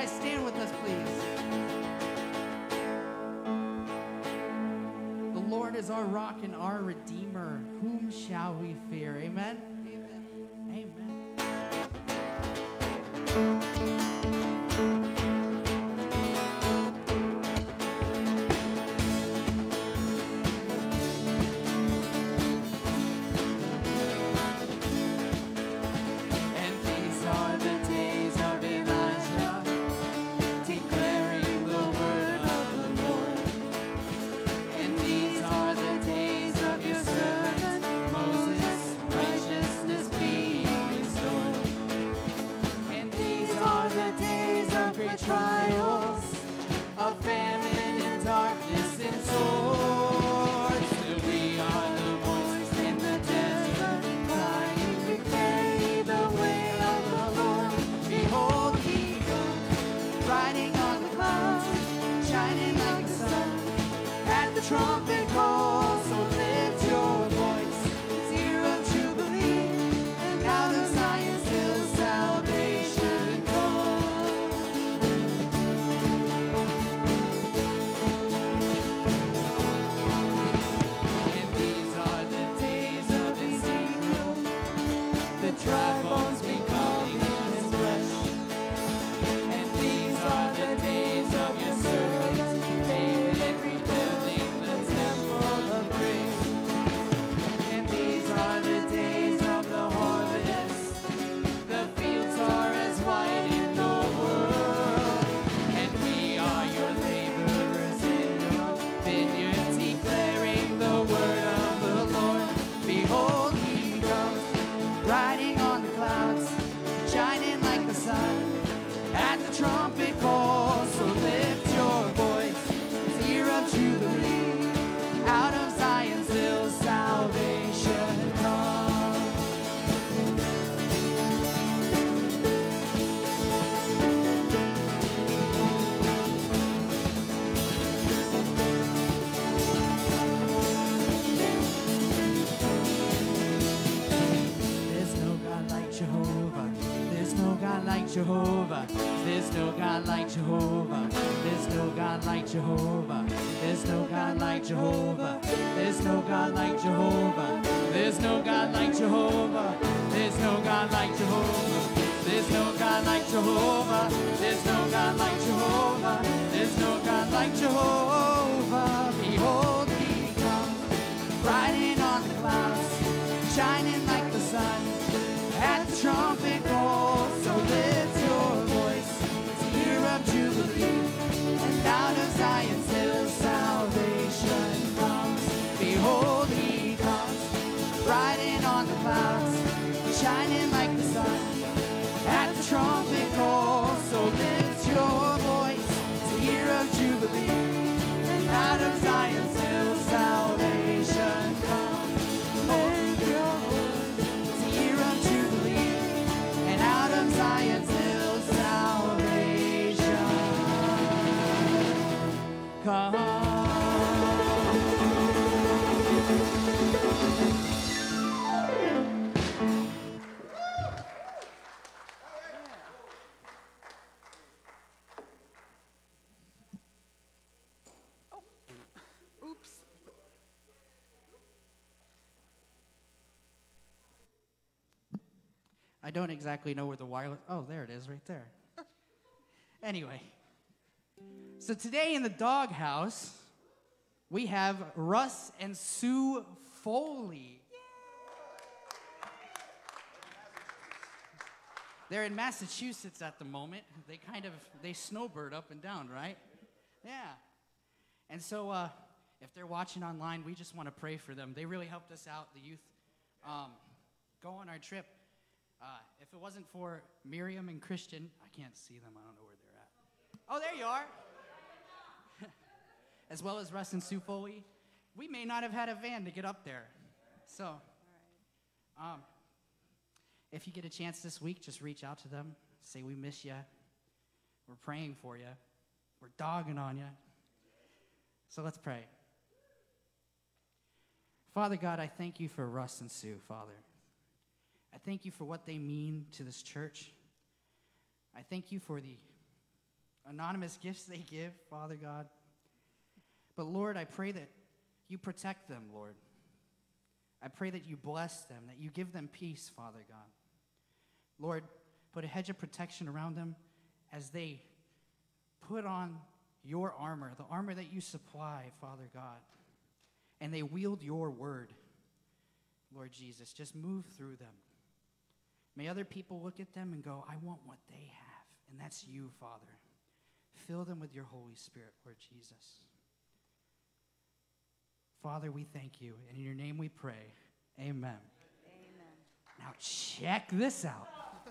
guys stand with us, please? The Lord is our rock and our Redeemer. Whom shall we fear? Amen? Amen. Trials of famine and darkness and sword. Still we are the voice in the desert, crying to carry the way of the Lord. Behold, he comes, riding on the clouds, shining like the sun. At the trumpet call, so lift your voice. It's year of jubilee, and out of Zion's hill salvation comes. Dry bones becoming his flesh. And these are the days of your servant David, rebuilding the temple of grace. And these are the days of the harvest. The fields are as white in the world. And we are your laborers in your vineyard, declaring the word of the Lord. Behold, he comes, riding on the clouds, shining like the sun. At the trumpet call, so lift your voice. It's the year of jubilee. Out of Zion's hill, salvation comes. There's no God like Jehovah. There's no God like Jehovah. There's no God like Jehovah. There's no God like Jehovah. There's no God like Jehovah. There's no God like Jehovah. There's no God like Jehovah. There's no God like Jehovah. There's no God like Jehovah. There's no God like Jehovah. There's no God like Jehovah. Behold, he comes, riding on the clouds, shining like the sun. At the trumpet call, so lift your voice. It's a year of jubilee, and out of Zion's hill salvation comes. Behold, he comes, riding on the clouds, shining like the sun. At the trumpet call, so lift your voice. It's a year of jubilee, and out of Zion's hill salvation comes. Lift your voice. It's a year of jubilee, and out of Zion's hill salvation comes. I don't exactly know where the wireless... Oh, there it is, right there. Anyway. So today in the doghouse, we have Russ and Sue Foley. They're in Massachusetts at the moment. They snowbird up and down, right? Yeah. And so if they're watching online, we just want to pray for them. They really helped us out, the youth, go on our trip. If it wasn't for Miriam and Christian, I can't see them. I don't know where they're at. Oh, there you are. As well as Russ and Sue Foley, we may not have had a van to get up there. So, if you get a chance this week, just reach out to them. Say we miss you. We're praying for you. We're dogging on you. So let's pray. Father God, I thank you for Russ and Sue, Father. I thank you for what they mean to this church. I thank you for the anonymous gifts they give, Father God. But Lord, I pray that you protect them, Lord. I pray that you bless them, that you give them peace, Father God. Lord, put a hedge of protection around them as they put on your armor, the armor that you supply, Father God, and they wield your word. Lord Jesus, just move through them. May other people look at them and go, I want what they have, and that's you, Father. Fill them with your Holy Spirit, Lord Jesus. Father, we thank you, and in your name we pray. Amen. Amen. Now check this out.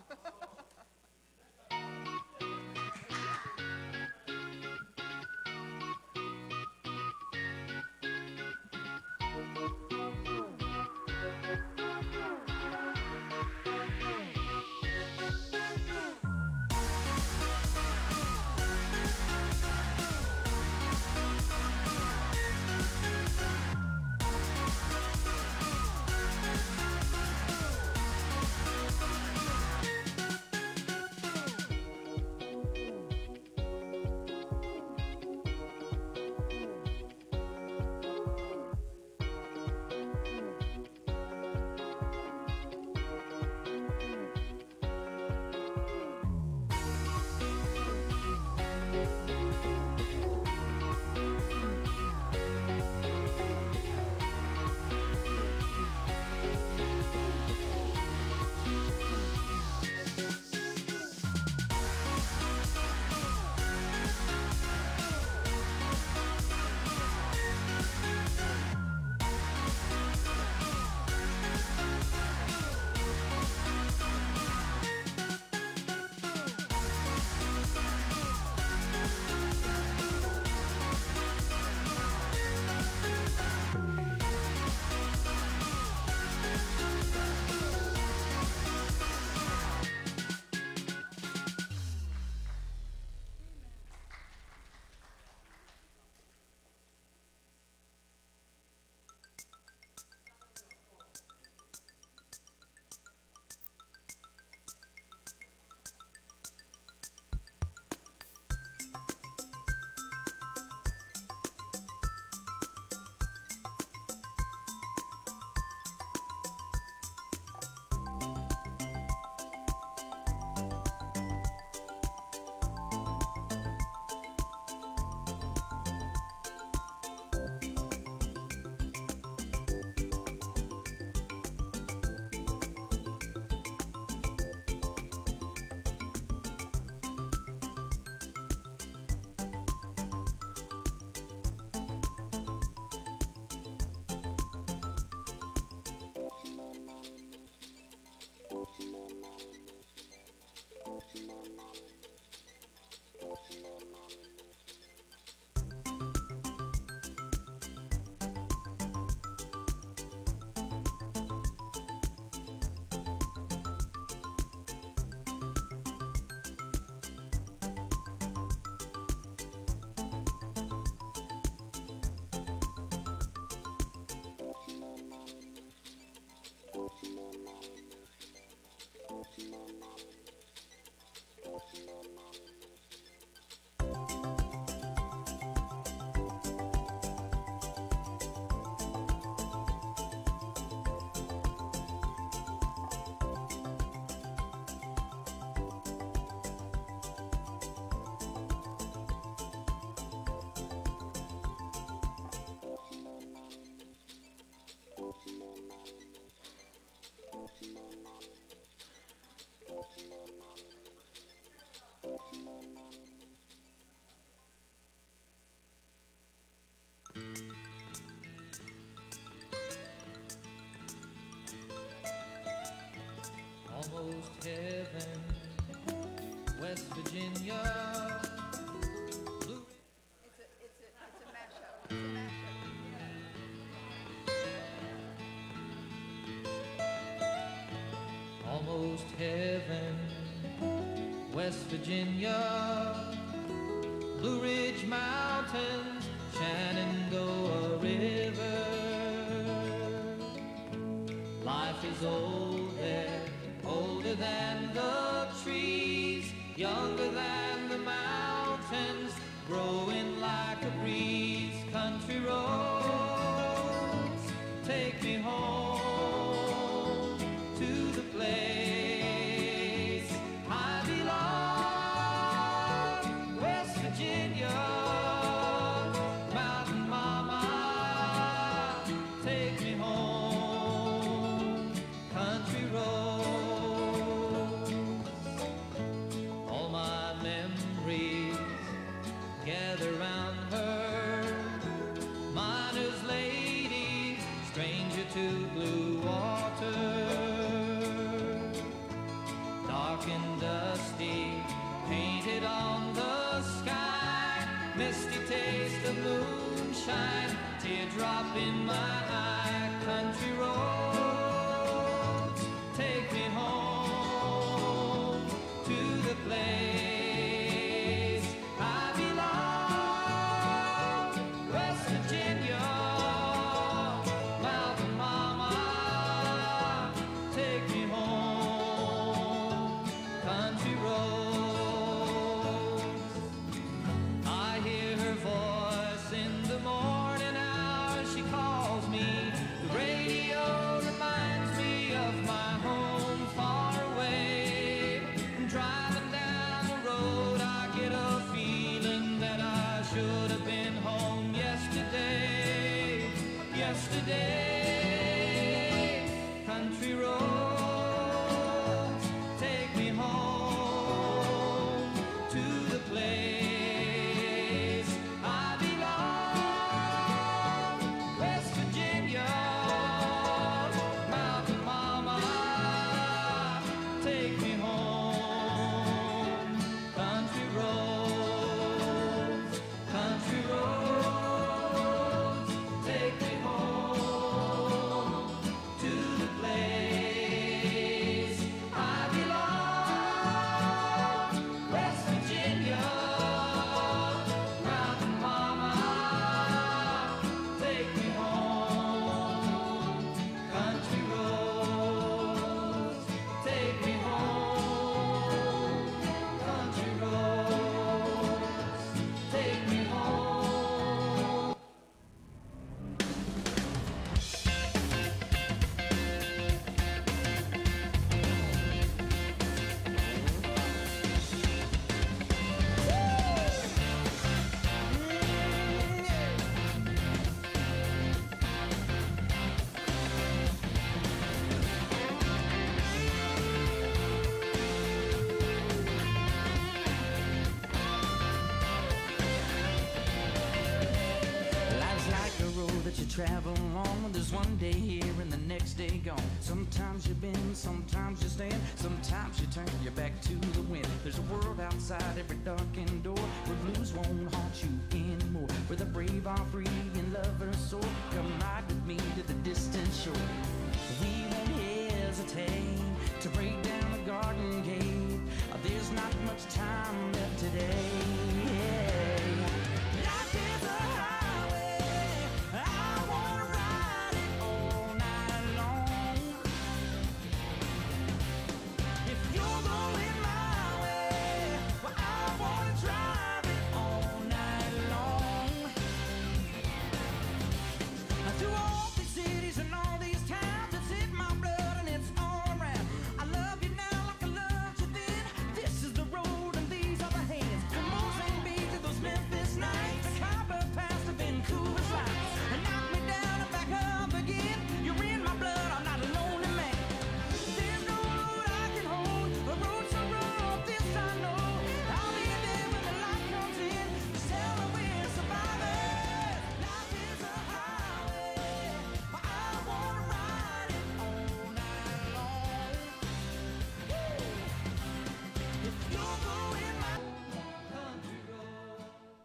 Almost heaven, West Virginia. Blue. It's a mashup. It's a mashup. Almost heaven, West Virginia. Blue Ridge Mountains, Shenandoah River. Life is old there, older than the trees, younger than the mountains. travel on. There's one day here and the next day gone. Sometimes you bend, sometimes you stand, sometimes you turn your back to the wind. There's a world outside every darkened door where blues won't haunt you anymore, where the brave are free and lovers soar. Come ride with me to the distant shore. We won't hesitate to break down the garden gate. There's not much time left today. Life is a highway, I wanna ride it all night long. If you're going my way, well, I wanna drive it all night long. Through all these cities and all these towns, it's in my blood and it's all around. I love you now like I loved you then. This is the road and these are the hands. From Mozambique to those Memphis nights, the Copper Pass to Vancouver's lights. And knock me down and back up again. You're in my blood, I'm not a lonely man. There's no road I can hold, a road so rough, this I know. I'll be there when the light comes in. Just tell me we're survivors. Life is a highway, but I wanna ride it all night long. If you're going my country road.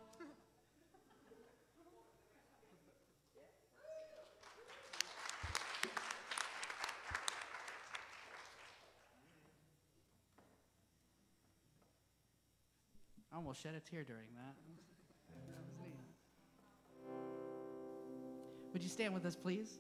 I almost shed a tear during that. That was neat. Would you stand with us, please?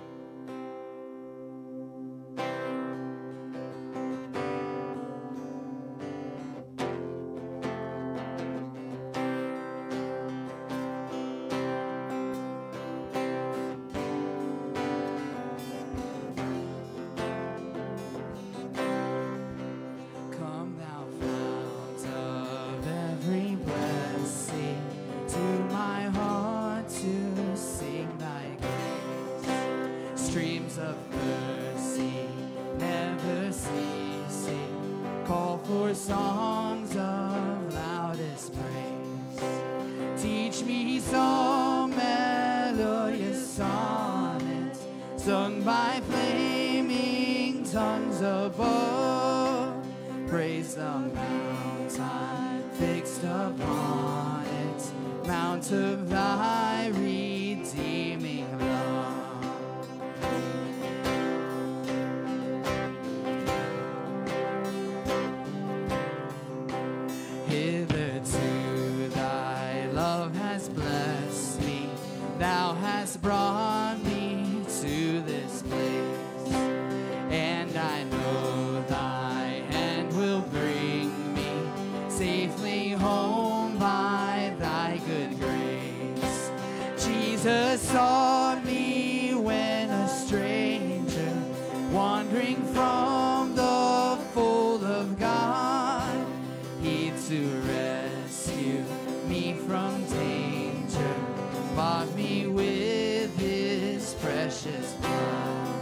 Come thou fount of every blessing, to my heart to sing thy grace. Streams of mercy never ceasing, call for songs of loudest praise. Teach me some melodious sonnet, sung by flaming tongues above. Praise the mountain fixed upon it, mount of thy redeeming love. Hitherto thy love has blessed me, thou hast brought me to this place, and I know thy hand will bring me safely home by thy good grace. Jesus sought me when a stranger, wandering from the fold of God. He to rescue me from danger, bought me with his precious blood.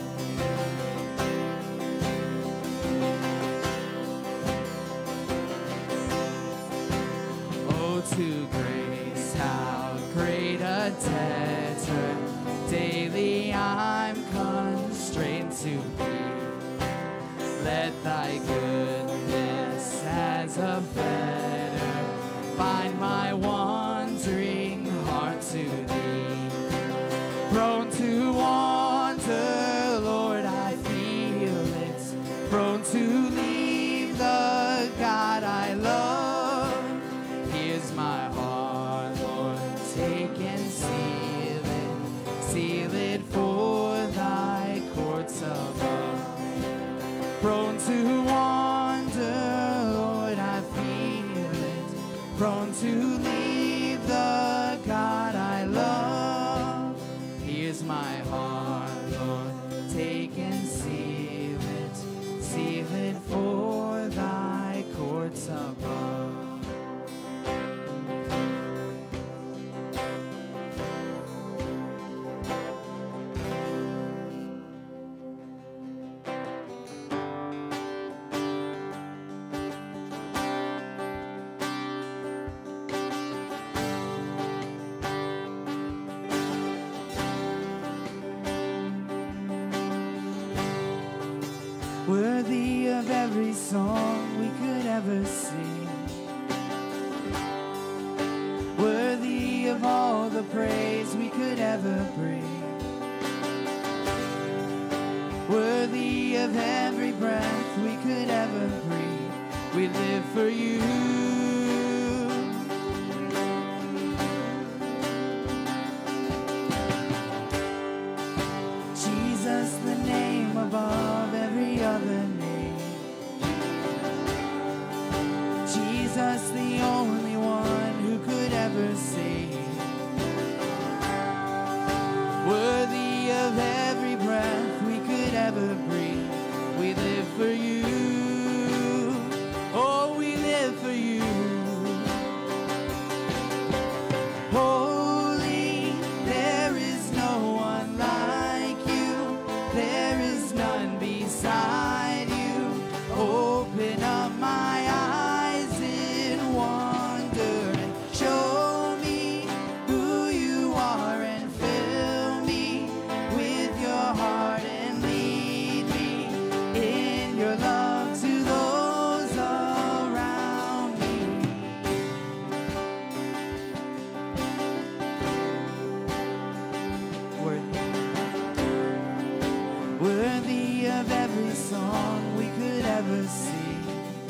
Oh, to grace, how great a debtor daily I'm constrained to be. Let thy goodness as a fetter bind my wandering heart to thee. Prone to wander, Lord, I feel it. Prone to leave the God I love. Here's my heart, Lord, take and seal it for thy courts above. Prone to wander, Lord, I feel it. Prone to leave the God I love. Here's my heart, Lord, take and seal it for thy courts above. worthy of every song we could ever sing, worthy of all the praise we could ever bring, worthy of every breath we could ever breathe. We live for you. Jesus, the name above every other name. Jesus, the only one who could ever save. Worthy of every breath we could ever breathe. We live for you. Oh, we live for you. Holy, there is no one like you. There is none beside you. Open up my eyes in wonder and show me who you are and fill me with your heart and lead me in your love to those around me. Worthy of every song we could ever sing,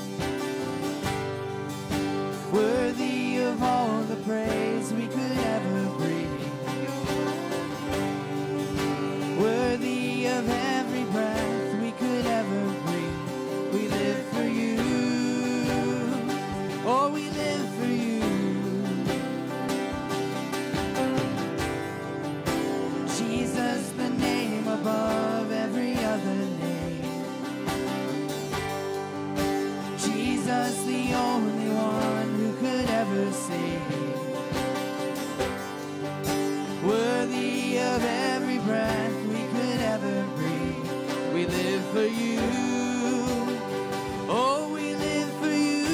worthy of all the praise we could ever bring, worthy of every breath we could ever breathe. We live for you. Oh, we live for you. Jesus, the name above every other name. Jesus, the only one who could ever save. Worthy of every breath we could ever breathe. We live for you. Oh, we live for you.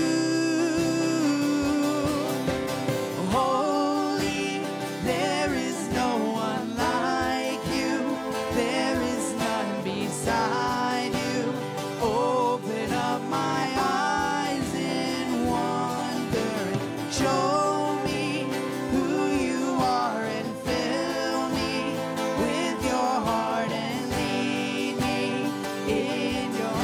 Holy, there is no one like you. There is none beside you. Open up my eyes in wonder and show me who you are and fill me with your heart and lead me in your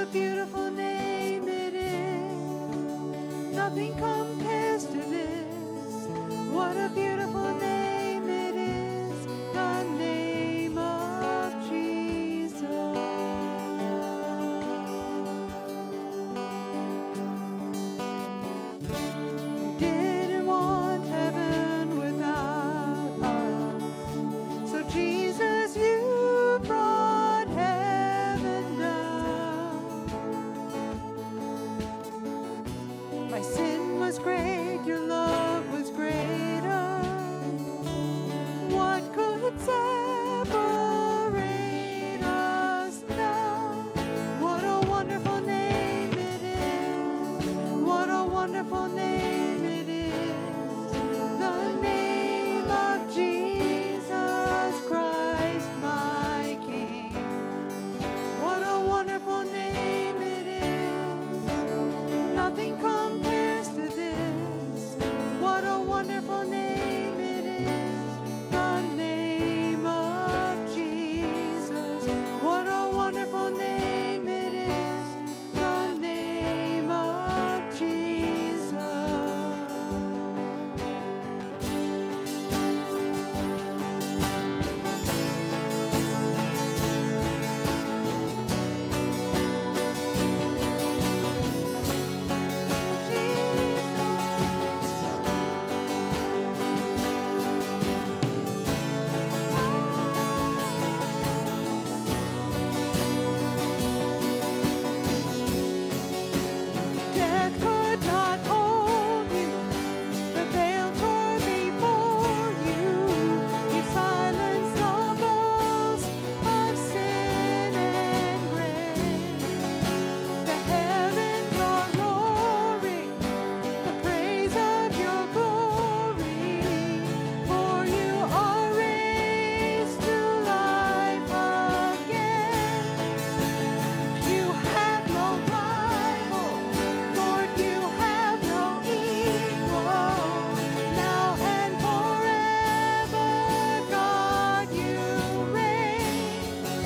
a beautiful name it is. Nothing compares to this. What a beautiful name it is. The name of Jesus. Didn't want heaven without us. So Jesus, you brought heaven down. My sin was great, your love was greater. What could separate us now? What a wonderful name it is. What a wonderful name it is. The name of Jesus Christ, my King. What a wonderful name it is. Nothing compares to this. What a wonderful name it is. The name of Jesus. What a wonderful name it is. The name of Jesus. Death could not hold you. The veil tore before you. You silenced the boast of sin and grave. The heavens are roaring the praise of your glory. For you are raised to life again. You have no rival, Lord, you have no equal. Now and forever, God, you reign.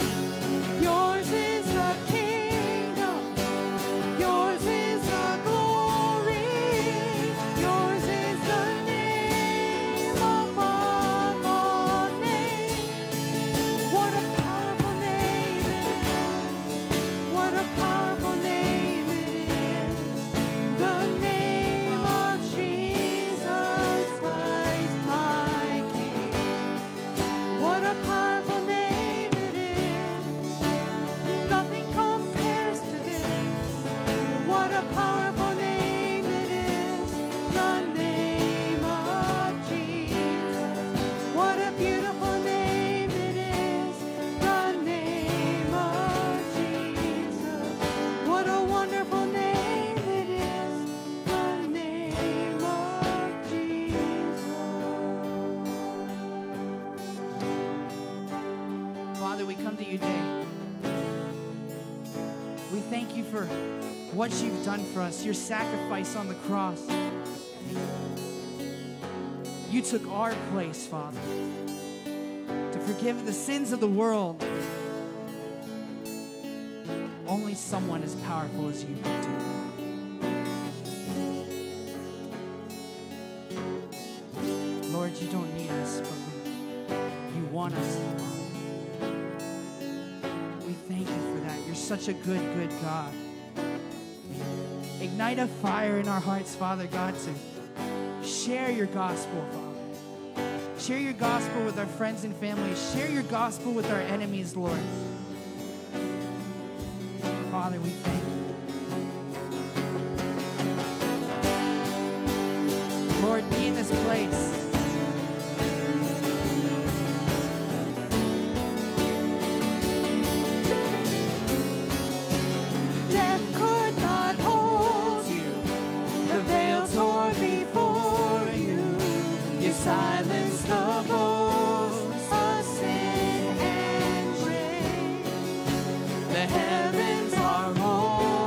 Yours is the kingdom, yours is the glory, yours is the name above all names. What a powerful name it is. What a powerful name it is. The name of Jesus Christ, my King. What a powerful name it is. Nothing compares to this. What a powerful name it is. The name of Jesus. What a beautiful name it is. The name of Jesus. What a wonderful name it is. The name of Jesus. Father, we come to you today. We thank you for what you've done for us, your sacrifice on the cross. You took our place, Father, to forgive the sins of the world. Only someone as powerful as you could do. Lord, you don't need us, but you want us. We thank you for that. You're such a good, good God. Ignite a fire in our hearts, Father God, to share your gospel, Father. Share your gospel with our friends and family. Share your gospel with our enemies, Lord. Father, we thank you. Lord, be in this place. Death could not hold you. The veil tore before you. You silenced the boast of sin and grave. The heavens are roaring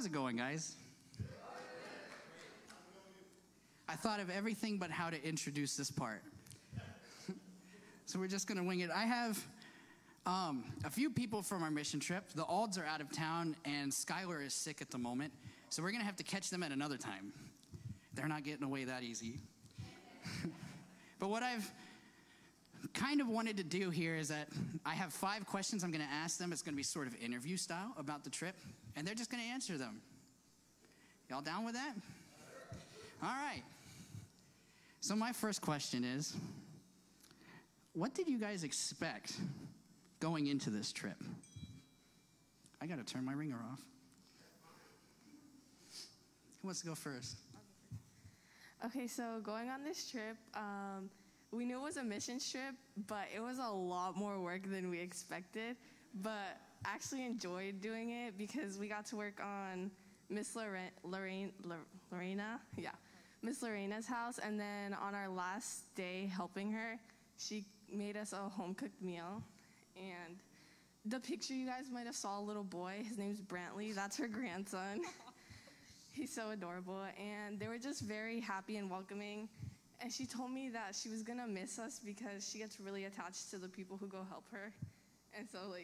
how's it going, guys? I thought of everything but how to introduce this part. So we're just gonna wing it. I have a few people from our mission trip. The Alds are out of town, and Skylar is sick at the moment. So we're gonna have to catch them at another time. They're not getting away that easy. But what I've kind of wanted to do here is that I have 5 questions I'm gonna ask them. It's gonna be sort of interview style about the trip, and they're just gonna answer them. Y'all down with that? All right. So my first question is, what did you guys expect going into this trip? I gotta turn my ringer off. Who wants to go first? Okay, so going on this trip, we knew it was a mission trip, but it was a lot more work than we expected. But I actually enjoyed doing it because we got to work on Miss Lorena, Miss Lorena's house, and then on our last day helping her, she made us a home-cooked meal. And the picture you guys might have saw, a little boy, his name's Brantley, that's her grandson. He's so adorable, and they were just very happy and welcoming. And she told me that she was gonna miss us because she gets really attached to the people who go help her. And so, like,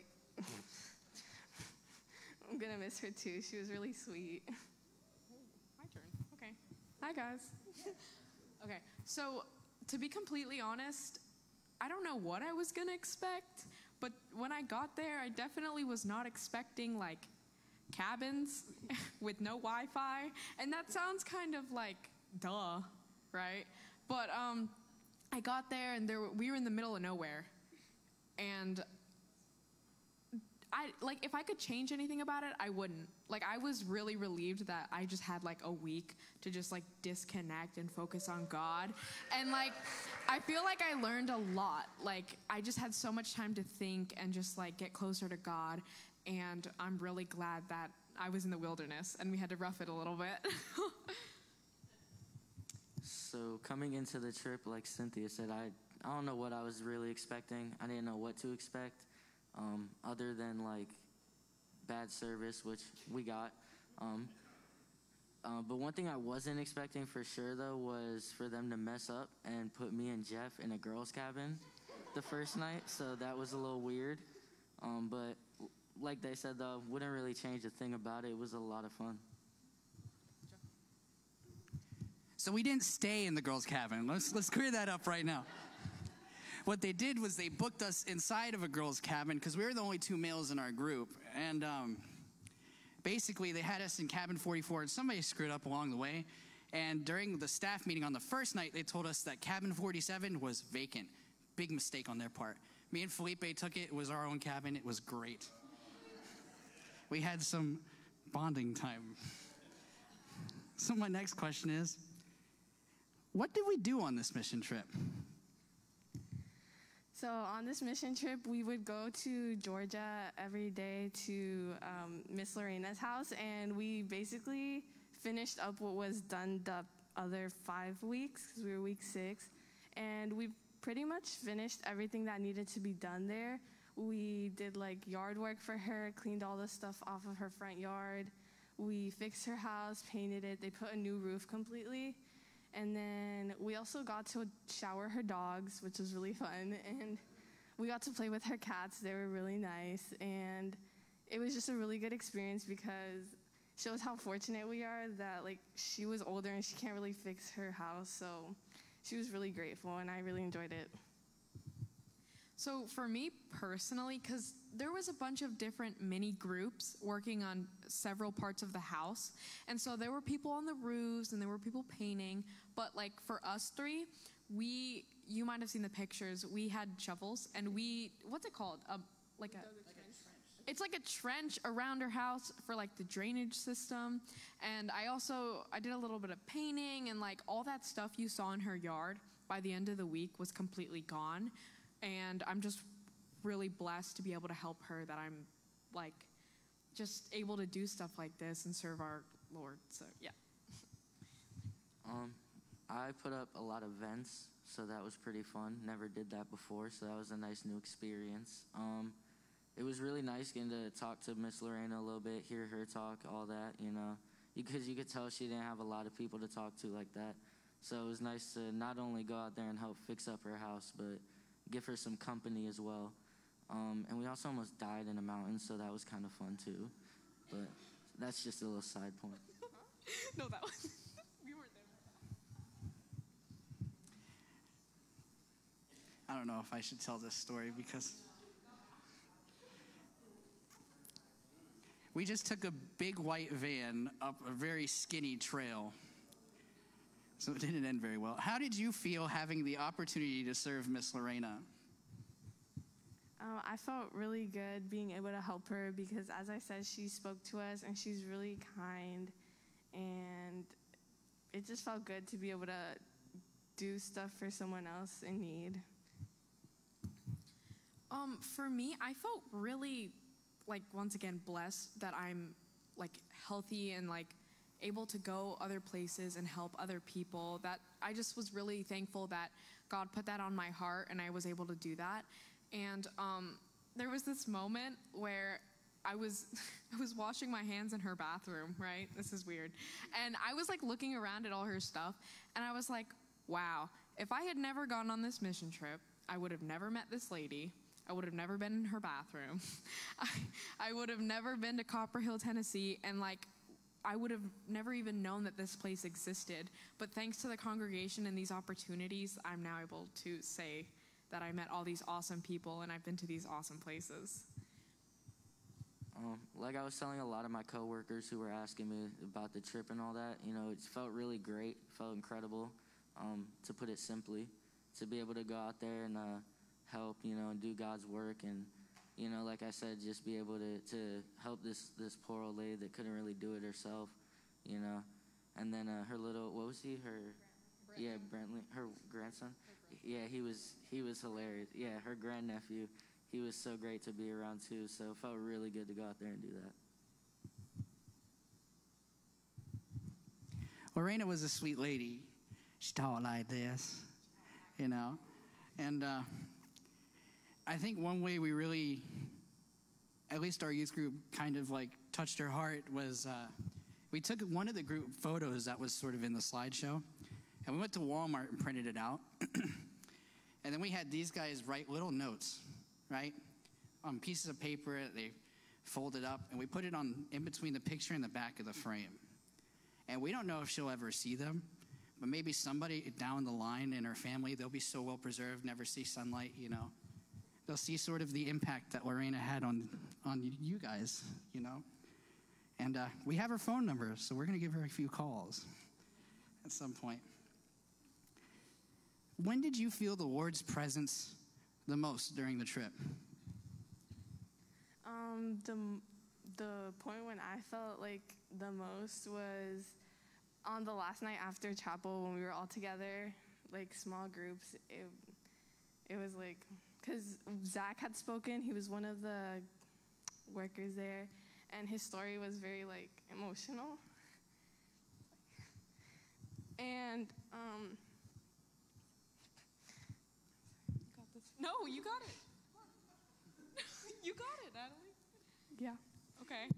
I'm gonna miss her too. She was really sweet. My turn. Okay. Hi, guys. Okay, so to be completely honest, I don't know what I was gonna expect, but when I got there, I definitely was not expecting, like, cabins with no Wi-Fi, and that sounds kind of like duh, right? But I got there, and we were in the middle of nowhere, and if I could change anything about it, I wouldn't. Like, I was really relieved that I just had like a week to just like disconnect and focus on God, and like I feel like I learned a lot. Like, I just had so much time to think and just like get closer to God. And I'm really glad that I was in the wilderness and we had to rough it a little bit. So coming into the trip, like Cynthia said, I don't know what I was really expecting. I didn't know what to expect, other than like bad service, which we got. But one thing I wasn't expecting for sure, though, was for them to mess up and put me and Geoff in a girls' cabin the first night. So that was a little weird. But like they said, though, wouldn't really change a thing about it. It was a lot of fun. So we didn't stay in the girls' cabin. Let's clear that up right now. What they did was they booked us inside of a girls' cabin because we were the only 2 males in our group. And basically, they had us in cabin 44, and somebody screwed up along the way. And during the staff meeting on the first night, they told us that cabin 47 was vacant. Big mistake on their part. Me and Felipe took it. It was our own cabin. It was great. We had some bonding time. So my next question is, what did we do on this mission trip? So on this mission trip, we would go to Georgia every day to Miss Lorena's house, and we basically finished up what was done the other 5 weeks, because we were week 6, and we pretty much finished everything that needed to be done there. We did like yard work for her, cleaned all the stuff off of her front yard. We fixed her house, painted it. They put a new roof completely. And then we also got to shower her dogs, which was really fun. And we got to play with her cats. They were really nice. And it was just a really good experience because it shows how fortunate we are that like she was older and she can't really fix her house. So she was really grateful, and I really enjoyed it. So for me personally, because there was a bunch of different mini groups working on several parts of the house, and so there were people on the roofs and there were people painting, but like for us 3, you might have seen the pictures, we had shovels, and what's it called? It's like a trench around her house for like the drainage system. And I did a little bit of painting, and like all that stuff you saw in her yard by the end of the week was completely gone. And I'm just really blessed to be able to help her, that I'm like just able to do stuff like this and serve our Lord. So yeah. I put up a lot of vents, so that was pretty fun. Never did that before, so that was a nice new experience. it was really nice getting to talk to Miss Lorena a little bit, hear her talk, all that, you know, because you could tell she didn't have a lot of people to talk to like that. So it was nice to not only go out there and help fix up her house, but give her some company as well. And we also almost died in a mountain, so that was kind of fun too. But that's just a little side point. No, that was we weren't there. I don't know if I should tell this story because we just took a big white van up a very skinny trail. So it didn't end very well. How did you feel having the opportunity to serve Miss Lorena? I felt really good being able to help her because, as I said, she spoke to us and she's really kind. And it just felt good to be able to do stuff for someone else in need. For me, I felt really, like, once again, blessed that I'm, like, healthy and, like, able to go other places and help other people. That I just was really thankful that God put that on my heart and I was able to do that. And there was this moment where I was washing my hands in her bathroom, right? This is weird. And I was like looking around at all her stuff and I was like, wow, if I had never gone on this mission trip, I would have never met this lady. I would have never been in her bathroom. I would have never been to Copper Hill, Tennessee, and like I would have never even known that this place existed. But thanks to the congregation and these opportunities, I'm now able to say that I met all these awesome people and I've been to these awesome places. Like I was telling a lot of my coworkers who were asking me about the trip and all that, you know, it felt really great, felt incredible, to put it simply, to be able to go out there and help, you know, and do God's work and, you know, like I said, just be able to help this poor old lady that couldn't really do it herself, you know. And then her little, what was he, her, yeah, Brentley, her grandson. Yeah, he was hilarious. Yeah, her grandnephew, he was so great to be around too. So it felt really good to go out there and do that. Lorena was a sweet lady. She talked like this, you know. And I think one way we really, at least our youth group, kind of like touched her heart was we took one of the group photos that was sort of in the slideshow, and we went to Walmart and printed it out. And then we had these guys write little notes, right, on pieces of paper that they folded up, and we put it on in between the picture and the back of the frame. And we don't know if she'll ever see them, but maybe somebody down the line in her family, they'll be so well preserved, never see sunlight, you know. They'll see sort of the impact that Lorena had on you guys, you know. And we have her phone number, so we're going to give her a few calls at some point. When did you feel the Lord's presence the most during the trip? The point when I felt like the most was on the last night after chapel when we were all together, like small groups. It was like, because Zach had spoken, he was one of the workers there, and his story was very like emotional. And No, you got it. You got it, Natalie. yeah. Okay.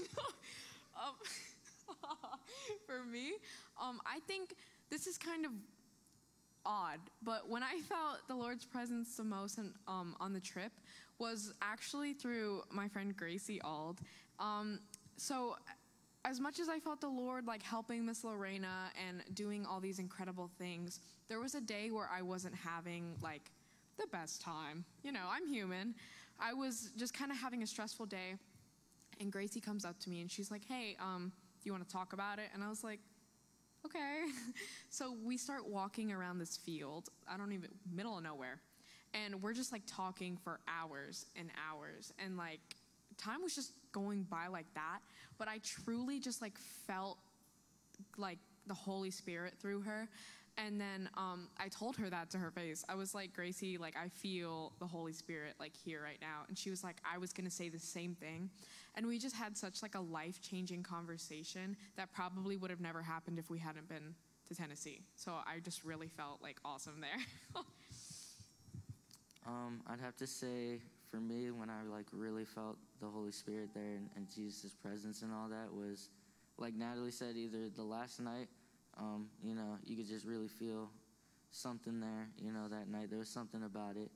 For me, I think this is kind of odd, but when I felt the Lord's presence the most on the trip was actually through my friend Gracie Ald. So as much as I felt the Lord like helping Miss Lorena and doing all these incredible things, there was a day where I wasn't having like the best time. You know, I'm human. I was just kind of having a stressful day, and Gracie comes up to me and she's like, hey, do you want to talk about it? And I was like, okay. So we start walking around this field, middle of nowhere, and we're just like talking for hours and hours, and like time was just going by like that, but I truly just like felt like the Holy Spirit through her. And then I told her that to her face. I was like, Gracie, like I feel the Holy Spirit like here right now. And she was like, I was gonna say the same thing. And we just had such like a life-changing conversation that probably would have never happened if we hadn't been to Tennessee. So I just really felt like awesome there. I'd have to say for me, when I like really felt the Holy Spirit there and Jesus' presence and all that was, like Natalie said, either the last night, you know, you could just really feel something there, you know, that night. There was something about it.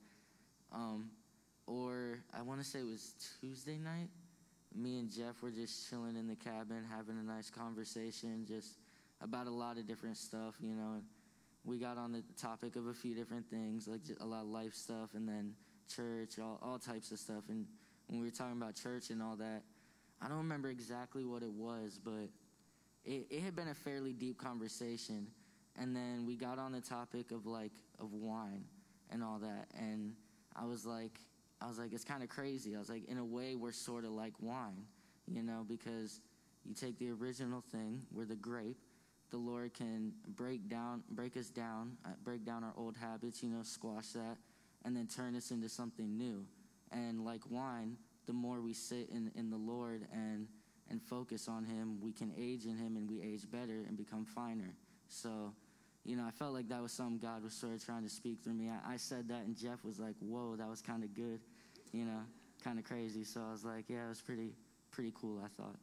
Or I want to say it was Tuesday night. Me and Geoff were just chilling in the cabin, having a nice conversation, just about a lot of different stuff, you know. We got on the topic of a few different things, like a lot of life stuff, and then church, all types of stuff. And when we were talking about church and all that, I don't remember exactly what it was, but it had been a fairly deep conversation. And then we got on the topic of wine and all that. And I was like, it's kind of crazy. I was like, in a way, we're sort of like wine, you know, because you take the original thing, we're the grape. The Lord can break us down, break down our old habits, you know, squash that, and then turn us into something new. And like wine, the more we sit in the Lord and focus on him, we can age in him, and we age better and become finer. So, you know, I felt like that was something God was sort of trying to speak through me. I said that, and Geoff was like, whoa, that was kind of good, you know, kind of crazy. So I was like, yeah, it was pretty cool, I thought.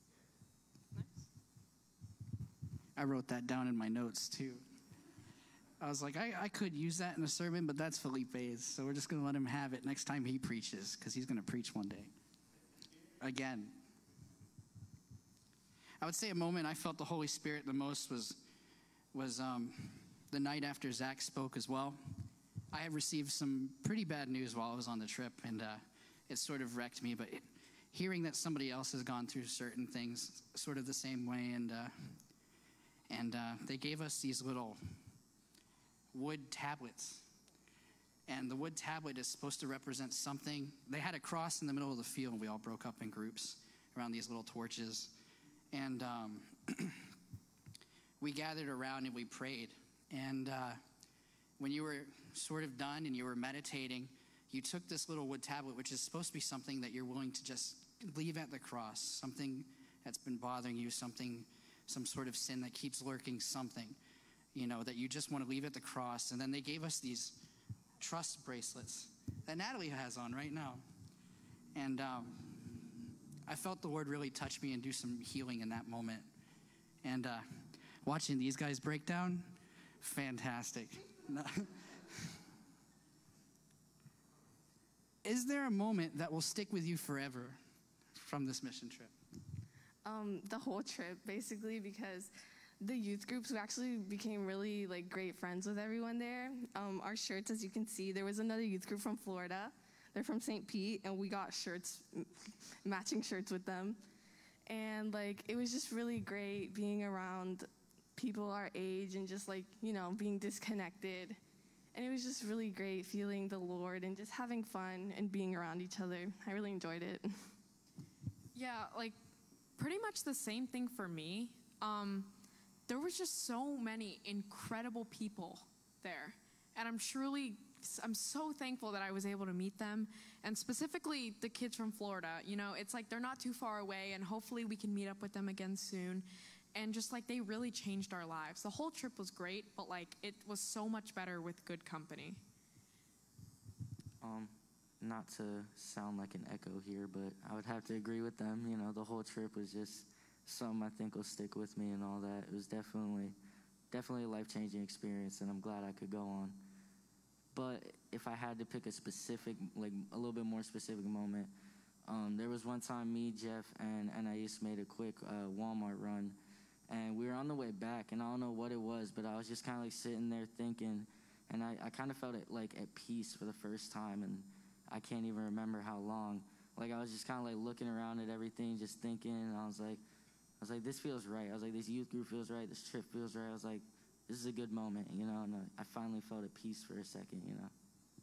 I wrote that down in my notes, too. I was like, I could use that in a sermon, but that's Felipe's, so we're just going to let him have it next time he preaches, because he's going to preach one day. Again. I would say a moment I felt the Holy Spirit the most was the night after Zach spoke as well. I had received some pretty bad news while I was on the trip, and it sort of wrecked me, but hearing that somebody else has gone through certain things sort of the same way, and they gave us these little wood tablets. And the wood tablet is supposed to represent something. They had a cross in the middle of the field, and we all broke up in groups around these little torches. And we gathered around and we prayed. And when you were sort of done and you were meditating, you took this little wood tablet, which is supposed to be something that you're willing to just leave at the cross, something that's been bothering you, some sort of sin that keeps lurking, something, you know, that you just want to leave at the cross. And then they gave us these trust bracelets that Natalie has on right now. And I felt the Lord really touch me and do some healing in that moment. And watching these guys break down, fantastic. Is there a moment that will stick with you forever from this mission trip? The whole trip, basically, because the youth groups, we actually became really great friends with everyone there. Our shirts, as you can see, there was another youth group from Florida. They're from St. Pete, and we got shirts, matching shirts with them. And it was just really great being around people our age and just being disconnected. And it was just really great feeling the Lord and just having fun and being around each other. I really enjoyed it. Yeah, pretty much the same thing for me. There was just so many incredible people there. And I'm so thankful that I was able to meet them. And specifically the kids from Florida. You know, it's they're not too far away, and hopefully we can meet up with them again soon. And just they really changed our lives. The whole trip was great, but it was so much better with good company. Not to sound like an echo here, but I would have to agree with them. You know, the whole trip was just something I think will stick with me and all that. It was definitely a life-changing experience, and I'm glad I could go on. But if I had to pick a specific, a little bit more specific moment, there was one time me, Geoff, and Anais made a quick Walmart run, and we were on the way back, and I don't know what it was, but I was just kind of sitting there thinking, and I kind of felt it at peace for the first time, and I can't even remember how long. I was just kind of looking around at everything, just thinking, and I was like, this feels right. I was like, this youth group feels right. This trip feels right. I was like, this is a good moment, you know, and I finally felt at peace for a second, you know.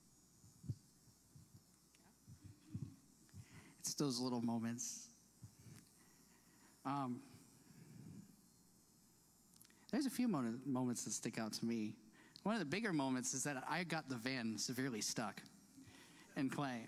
It's those little moments. There's a few moments that stick out to me. One of the bigger moments is that I got the van severely stuck in clay.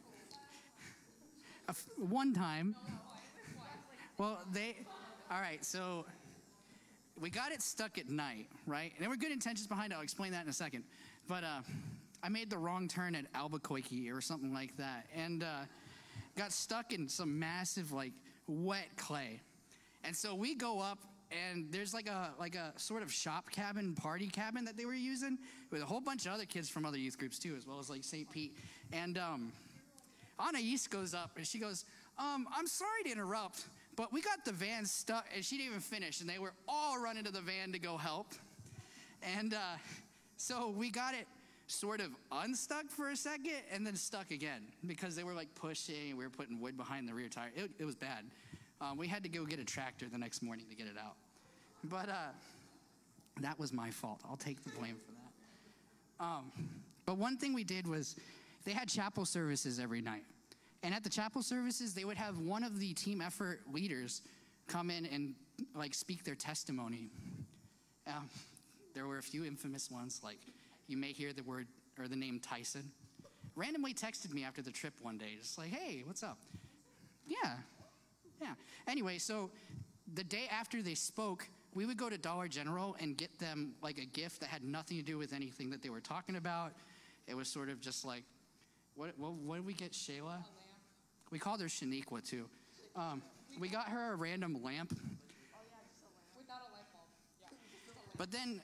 One time, all right, so we got it stuck at night, right? And there were good intentions behind it. I'll explain that in a second. But I made the wrong turn at Albuquerque or something like that, and got stuck in some massive, like, wet clay. And so we go up, and there's like a sort of shop cabin, party cabin that they were using with a whole bunch of other kids from other youth groups too, as well as like St. Pete. And Anais goes up, and she goes, I'm sorry to interrupt, but we got the van stuck, and she didn't even finish, and they were all running to the van to go help. And so we got it sort of unstuck for a second and then stuck again because they were like pushing, and we were putting wood behind the rear tire. It was bad. We had to go get a tractor the next morning to get it out. But that was my fault. I'll take the blame for that. But one thing we did was they had chapel services every night. And at the chapel services, they would have one of the team effort leaders come in and like speak their testimony. There were a few infamous ones, like you may hear the word or the name Tyson. Randomly texted me after the trip one day, just like, hey, what's up? Yeah. Anyway, so the day after they spoke, we would go to Dollar General and get them like a gift that had nothing to do with anything that they were talking about. It was sort of just like, what did we get Shayla? We called her Shaniqua too. We got her a random lamp. Without a light bulb. Yeah. But then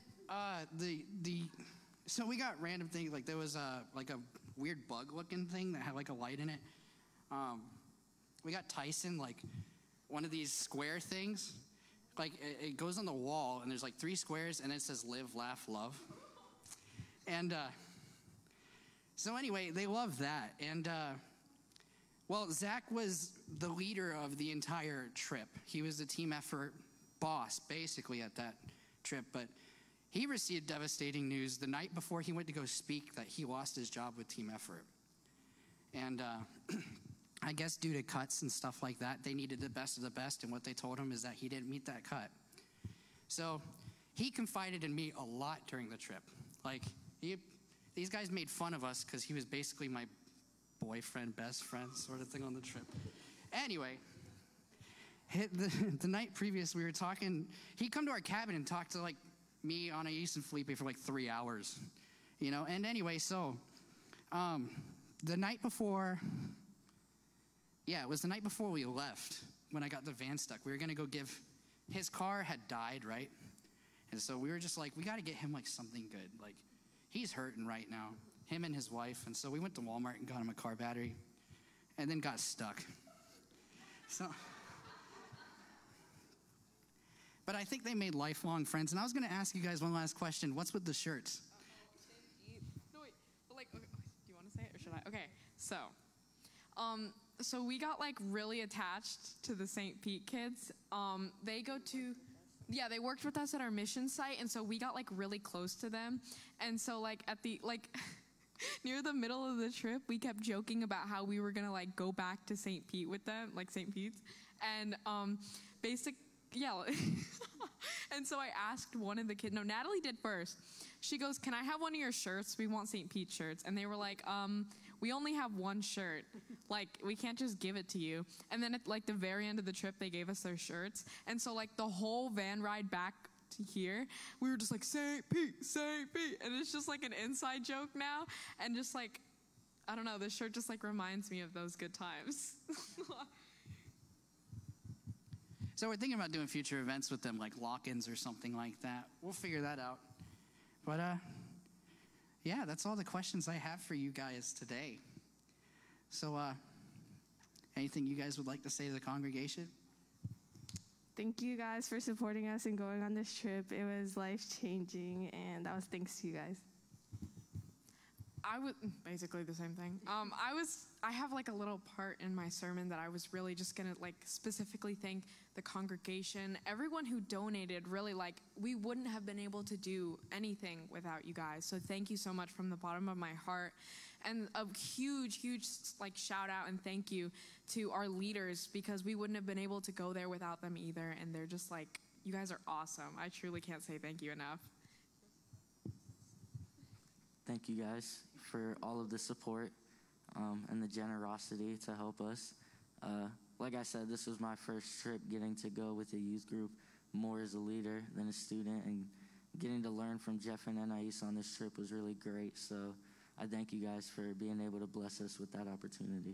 so we got random things, like there was like a weird bug looking thing that had like a light in it. We got Tyson like one of these square things. Like it goes on the wall and there's like 3 squares and it says live, laugh, love. And so anyway, they love that. And well, Zach was the leader of the entire trip. He was the team effort boss basically at that trip, but he received devastating news the night before he went to go speak that he lost his job with team effort. And I guess due to cuts and stuff like that, they needed the best of the best, and what they told him is that he didn't meet that cut. So he confided in me a lot during the trip. Like, these guys made fun of us because he was basically my boyfriend, best friend sort of thing on the trip. Anyway, the night previous we were talking, he'd come to our cabin and talk to like me, Anais, and Felipe for like 3 hours, you know? And anyway, so the night before, it was the night before we left when I got the van stuck. We were gonna go give, his car had died, right? And so we were just like, we gotta get him like something good. Like, he's hurting right now, him and his wife. And so we went to Walmart and got him a car battery and then got stuck. So, but I think they made lifelong friends. And I was gonna ask you guys one last question. What's with the shirts? No, wait. But like, okay, do you want to say it or should I? Okay, so we got like really attached to the St. Pete kids. They worked with us at our mission site, and so we got like really close to them. And so like at the near the middle of the trip, we kept joking about how we were gonna like go back to St. Pete with them, like St. Pete's, and and so I asked one of the kids. No, Natalie did first. She goes, "Can I have one of your shirts? We want St. Pete shirts." And they were like, "We only have one shirt. Like, we can't just give it to you." And then at like the very end of the trip, they gave us their shirts. And so like the whole van ride back to here, we were just like, St. Pete, St. Pete. And it's just like an inside joke now. And just like, I don't know, this shirt just like reminds me of those good times. So we're thinking about doing future events with them, like lock-ins or something like that. We'll figure that out. But yeah, that's all the questions I have for you guys today. So anything you guys would like to say to the congregation? Thank you guys for supporting us and going on this trip. It was life-changing, and that was thanks to you guys. I would basically the same thing. I have like a little part in my sermon that I was really just gonna like specifically thank the congregation, everyone who donated. Really, like, we wouldn't have been able to do anything without you guys. So thank you so much from the bottom of my heart, and a huge like shout out and thank you to our leaders, because we wouldn't have been able to go there without them either. And they're just like, you guys are awesome. I truly can't say thank you enough. Thank you guys for all of the support and the generosity to help us. Like I said, this was my first trip getting to go with a youth group more as a leader than a student, and getting to learn from Geoff and Anais on this trip was really great. So I thank you guys for being able to bless us with that opportunity.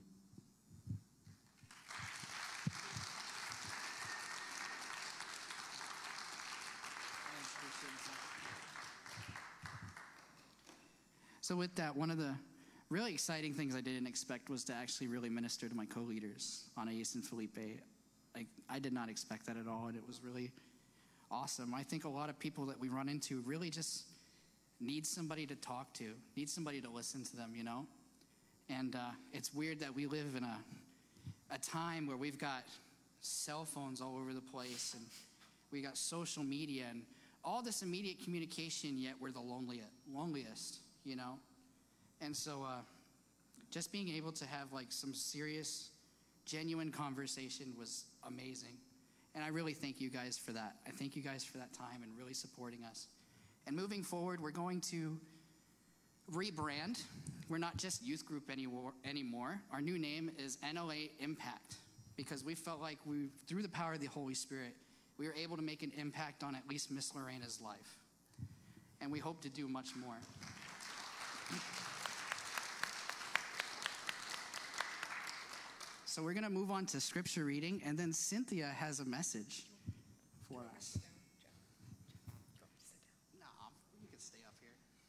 So with that, one of the really exciting things I didn't expect was to actually really minister to my co-leaders, Anais and Felipe. I did not expect that at all, and it was really awesome. I think a lot of people that we run into really just need somebody to talk to, need somebody to listen to them, you know? And it's weird that we live in a time where we've got cell phones all over the place, and we got social media and all this immediate communication, yet we're the loneliest, you know? And so just being able to have like some serious, genuine conversation was amazing. And I really thank you guys for that. I thank you guys for that time and really supporting us. And moving forward, we're going to rebrand. We're not just youth group anymore. Our new name is NLA Impact, because we felt like through the power of the Holy Spirit, we were able to make an impact on at least Miss Lorena's life. And we hope to do much more. So we're going to move on to scripture reading, and then Cynthia has a message for us. No, you can stay up here.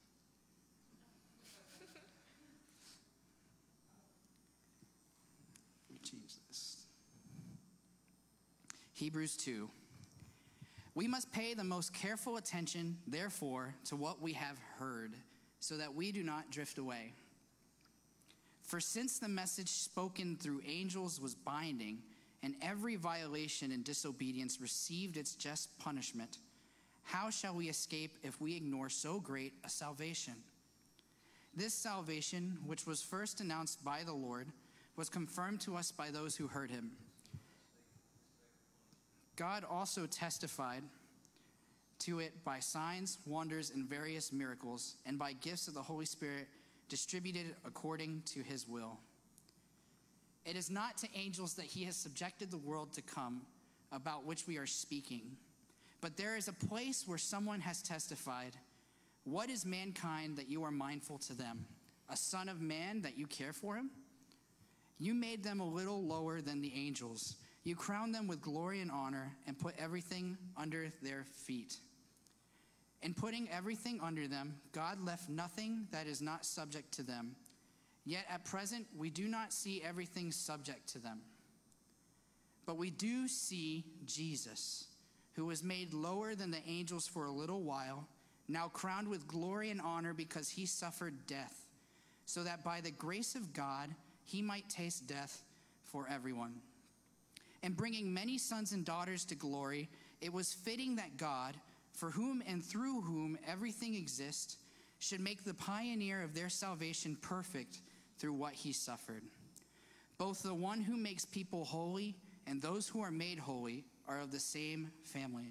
Let me change this. Hebrews 2. We must pay the most careful attention, therefore, to what we have heard, so that we do not drift away. For since the message spoken through angels was binding, and every violation and disobedience received its just punishment, how shall we escape if we ignore so great a salvation? This salvation, which was first announced by the Lord, was confirmed to us by those who heard him. God also testified to it by signs, wonders, and various miracles, and by gifts of the Holy Spirit distributed according to his will. It is not to angels that he has subjected the world to come, about which we are speaking. But there is a place where someone has testified, what is mankind that you are mindful to them? A son of man that you care for him? You made them a little lower than the angels. You crowned them with glory and honor and put everything under their feet. In putting everything under them, God left nothing that is not subject to them. Yet at present, we do not see everything subject to them. But we do see Jesus, who was made lower than the angels for a little while, now crowned with glory and honor because he suffered death, so that by the grace of God, he might taste death for everyone. And bringing many sons and daughters to glory, it was fitting that God, for whom and through whom everything exists, should make the pioneer of their salvation perfect through what he suffered. Both the one who makes people holy and those who are made holy are of the same family.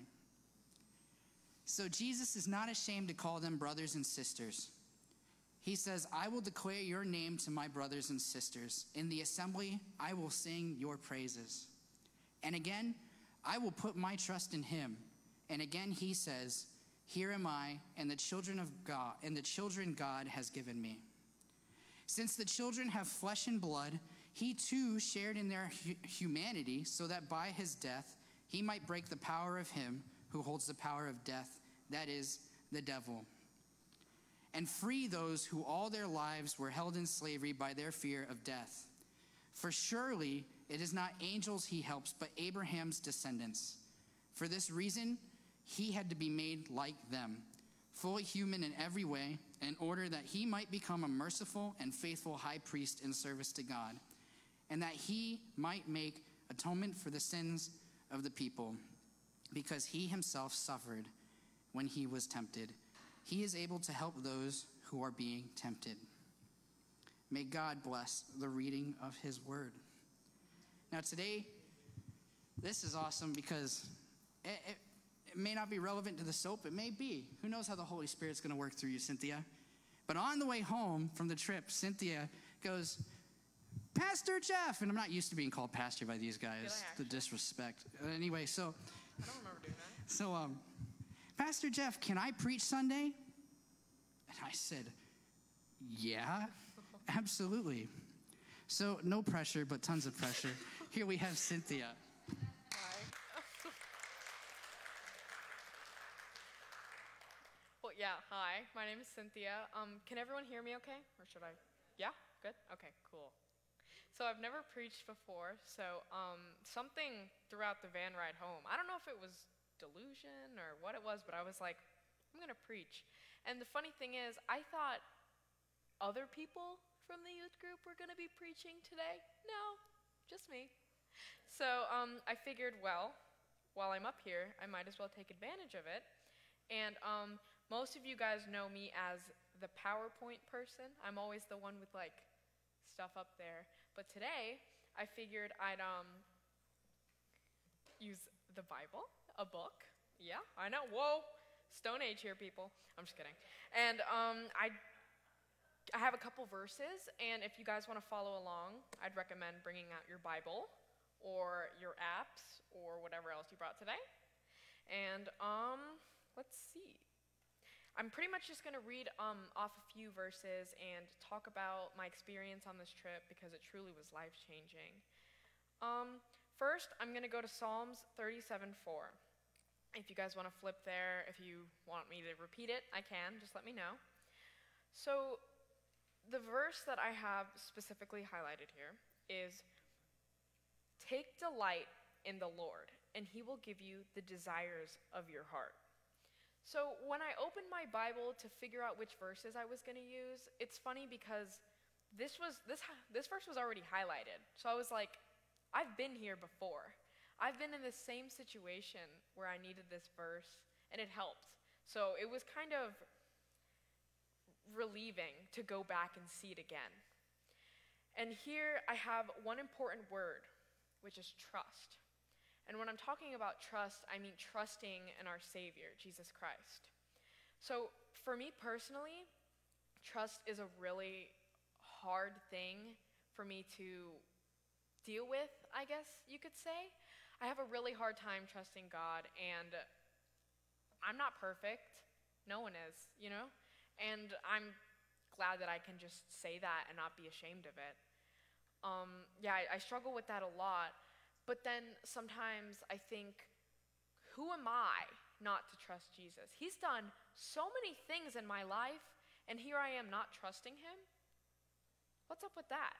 So Jesus is not ashamed to call them brothers and sisters. He says, I will declare your name to my brothers and sisters. In the assembly, I will sing your praises. And again, I will put my trust in him. And again he says, here am I, and the children of God, and the children God has given me. Since the children have flesh and blood, he too shared in their humanity, so that by his death he might break the power of him who holds the power of death, that is, the devil, and free those who all their lives were held in slavery by their fear of death. For surely it is not angels he helps, but Abraham's descendants. For this reason, he had to be made like them, fully human in every way, in order that he might become a merciful and faithful high priest in service to God, and that he might make atonement for the sins of the people, because he himself suffered when he was tempted. He is able to help those who are being tempted. May God bless the reading of his word. Now today, this is awesome because it may not be relevant to the soap. It may be. Who knows how the Holy Spirit's going to work through you, Cynthia? But on the way home from the trip, Cynthia goes, Pastor Geoff. And I'm not used to being called pastor by these guys. The disrespect. Anyway, so. I don't remember doing that. So, Pastor Geoff, can I preach Sunday? And I said, Yeah, absolutely. So no pressure, but tons of pressure. Here we have Cynthia. Hi. Well, yeah, hi. My name is Cynthia. Can everyone hear me okay? Or should I? Yeah? Good? Okay, cool. So I've never preached before, so something throughout the van ride home, I don't know if it was delusion or what it was, but I was like, I'm going to preach. And the funny thing is, I thought other people from the youth group were going to be preaching today. No, just me. So I figured, well, while I'm up here, I might as well take advantage of it. And most of you guys know me as the PowerPoint person. I'm always the one with like stuff up there. But today, I figured I'd use the Bible, a book. Yeah, I know. Whoa, Stone Age here, people. I'm just kidding. And I have a couple verses, and if you guys want to follow along, I'd recommend bringing out your Bible or your apps or whatever else you brought today. And let's see. I'm pretty much just going to read off a few verses and talk about my experience on this trip because it truly was life-changing. First, I'm going to go to Psalms 37:4. If you guys want to flip there, if you want me to repeat it, I can. Just let me know. So the verse that I have specifically highlighted here is, "Take delight in the Lord, and he will give you the desires of your heart." So when I opened my Bible to figure out which verses I was going to use, it's funny because this verse was already highlighted. So I was like, I've been here before. I've been in the same situation where I needed this verse, and it helped. So it was kind of relieving to go back and see it again. And here I have one important word, which is trust. And when I'm talking about trust, I mean trusting in our Savior, Jesus Christ. So for me personally, trust is a really hard thing for me to deal with, I guess you could say. I have a really hard time trusting God, and I'm not perfect. No one is, you know? And I'm glad that I can just say that and not be ashamed of it. I struggle with that a lot. But then sometimes I think, who am I not to trust Jesus? He's done so many things in my life, and here I am not trusting him? What's up with that?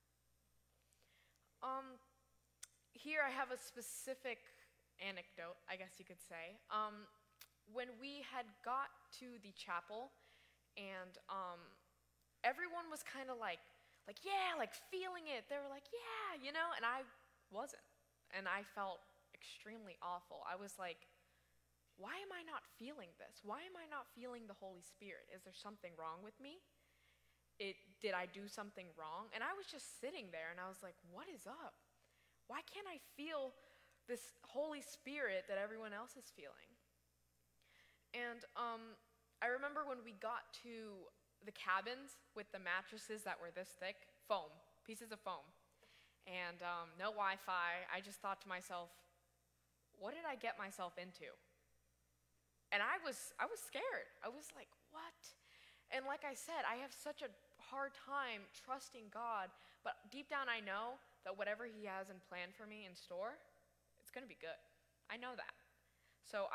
Here I have a specific anecdote, I guess you could say. When we had got to the chapel, and everyone was kind of like, yeah, like feeling it. They were like, yeah, you know, and I wasn't. And I felt extremely awful. I was like, why am I not feeling this? Why am I not feeling the Holy Spirit? Is there something wrong with me? Did I do something wrong? And I was just sitting there and I was like, what is up? Why can't I feel this Holy Spirit that everyone else is feeling? And I remember when we got to the cabins with the mattresses that were this thick, foam, pieces of foam. And no Wi-Fi. I just thought to myself, what did I get myself into? And I was scared. I was like, what? And like I said, I have such a hard time trusting God, but deep down I know that whatever he has in plan for me in store, it's going to be good. I know that. So